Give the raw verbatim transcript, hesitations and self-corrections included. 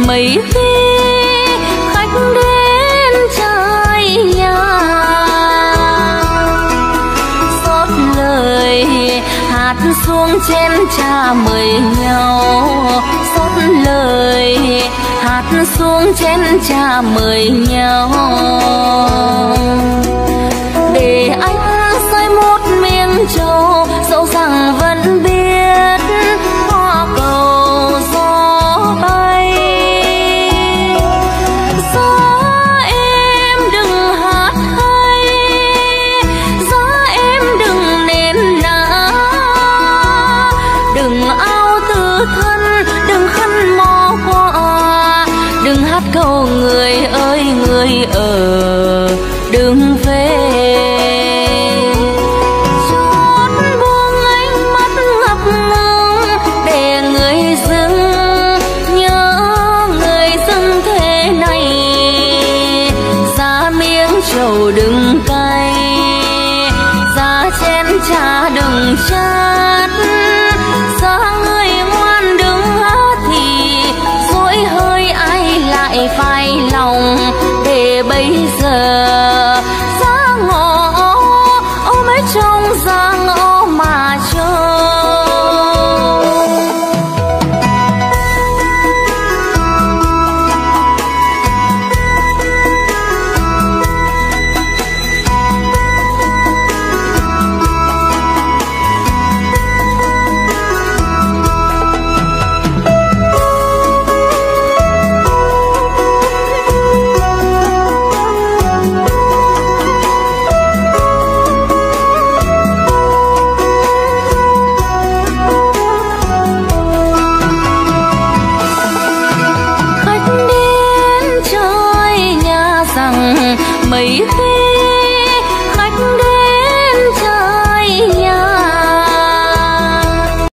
mấy khi khách đến chơi nhà, xót lời hát xuống chén trà mời nhau, xót lời hát xuống chén trà mời nhau. Để anh rơi một miếng trầu, dẫu rằng vẫn biết hoa cầu gió bay. Gió em đừng hát hay, gió em đừng nền nã, đừng ao từ thân, đừng khăn mò qua, đừng hát câu người ơi người ở đừng về. Chót buông ánh mắt ngập ngừng để người dưng nhớ người dưng thế này. Giá miếng trầu đừng cay, giá chén trà đừng chát, giá người ngoan đừng hát thì dỗi hơi ai lại phai lòng. Để bây giờ giá ngõ ôm ấy trong giá ngõ mà trông. Mấy khi